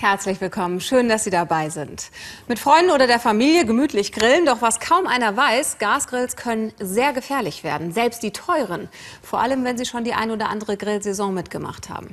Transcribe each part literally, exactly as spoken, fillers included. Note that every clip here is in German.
Herzlich willkommen, schön, dass Sie dabei sind. Mit Freunden oder der Familie gemütlich grillen, doch was kaum einer weiß, Gasgrills können sehr gefährlich werden, selbst die teuren. Vor allem, wenn Sie schon die ein oder andere Grillsaison mitgemacht haben.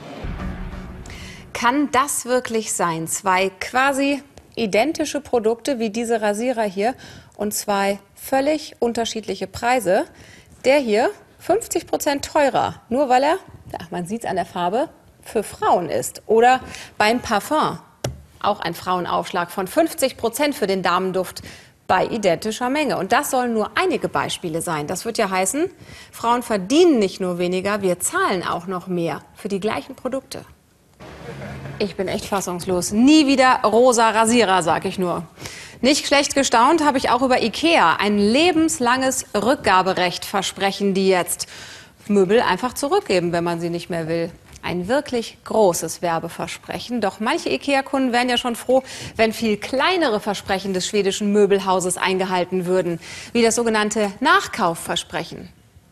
Kann das wirklich sein? Zwei quasi identische Produkte wie diese Rasierer hier und zwei völlig unterschiedliche Preise. Der hier fünfzig Prozent teurer, nur weil er, ja, man sieht es an der Farbe, für Frauen ist. Oder beim Parfum, auch ein Frauenaufschlag von fünfzig Prozent für den Damenduft bei identischer Menge. Und das sollen nur einige Beispiele sein. Das wird ja heißen, Frauen verdienen nicht nur weniger, wir zahlen auch noch mehr für die gleichen Produkte. Ich bin echt fassungslos. Nie wieder rosa Rasierer, sag ich nur. Nicht schlecht gestaunt habe ich auch über IKEA. Ein lebenslanges Rückgaberecht versprechen die jetzt. Möbel einfach zurückgeben, wenn man sie nicht mehr will. Ein wirklich großes Werbeversprechen. Doch manche IKEA-Kunden wären ja schon froh, wenn viel kleinere Versprechen des schwedischen Möbelhauses eingehalten würden. Wie das sogenannte Nachkaufversprechen.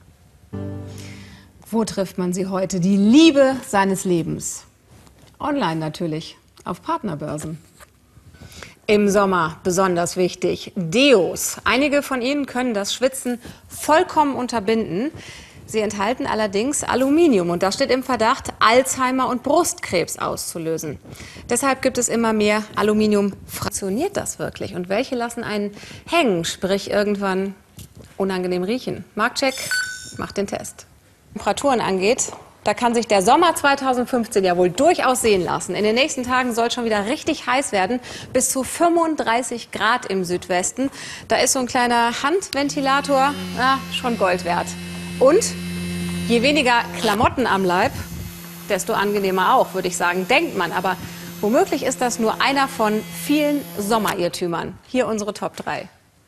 Wo trifft man sie heute? Die Liebe seines Lebens. Online natürlich, auf Partnerbörsen. Im Sommer besonders wichtig, Deos. Einige von ihnen können das Schwitzen vollkommen unterbinden. Sie enthalten allerdings Aluminium und das steht im Verdacht, Alzheimer und Brustkrebs auszulösen. Deshalb gibt es immer mehr Aluminium. Funktioniert das wirklich? Und welche lassen einen hängen, sprich irgendwann unangenehm riechen? Marktcheck macht den Test. Temperaturen angeht, da kann sich der Sommer zweitausendfünfzehn ja wohl durchaus sehen lassen. In den nächsten Tagen soll es schon wieder richtig heiß werden, bis zu fünfunddreißig Grad im Südwesten. Da ist so ein kleiner Handventilator na, schon Gold wert. Und je weniger Klamotten am Leib, desto angenehmer auch, würde ich sagen, denkt man. Aber womöglich ist das nur einer von vielen Sommerirrtümern. Hier unsere Top drei.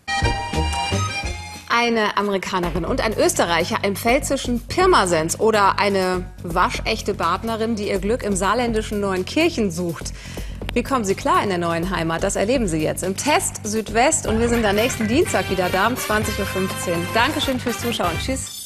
Eine Amerikanerin und ein Österreicher im pfälzischen Pirmasens oder eine waschechte Badnerin, die ihr Glück im saarländischen Neuenkirchen sucht. Wie kommen Sie klar in der neuen Heimat? Das erleben Sie jetzt im Test Südwest und wir sind am nächsten Dienstag wieder da um zwanzig Uhr fünfzehn. Dankeschön fürs Zuschauen. Tschüss.